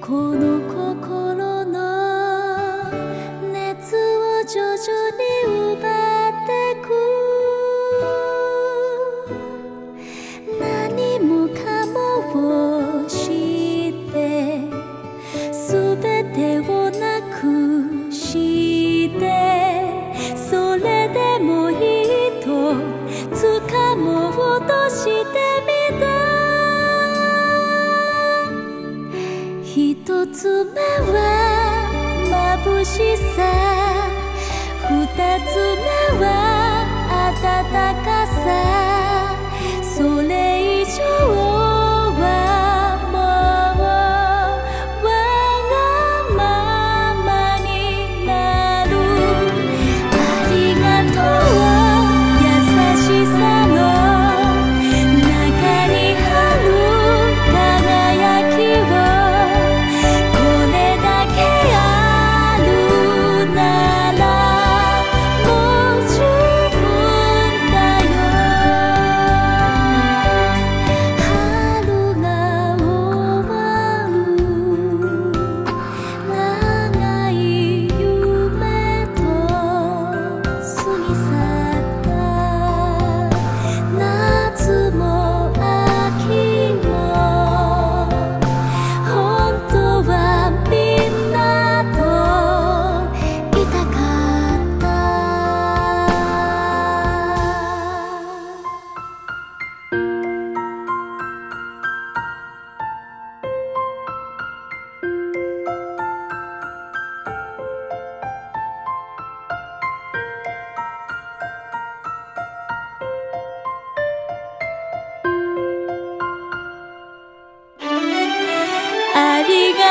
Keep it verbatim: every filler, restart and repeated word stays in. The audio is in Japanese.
この心の熱を徐々に奪ってく。何もかもを知って全てをなくして、それでもいいと掴もうとしてみた。一つ目は眩しさ、二つ目は温かさ、それ以上はもうわがままになる。ありがとう優しさの中にある輝きを、これだけあるならもう十分だよ。春が終わる長い夢と過ぎ去った。夏も秋も本当はみんなといたかった。ありが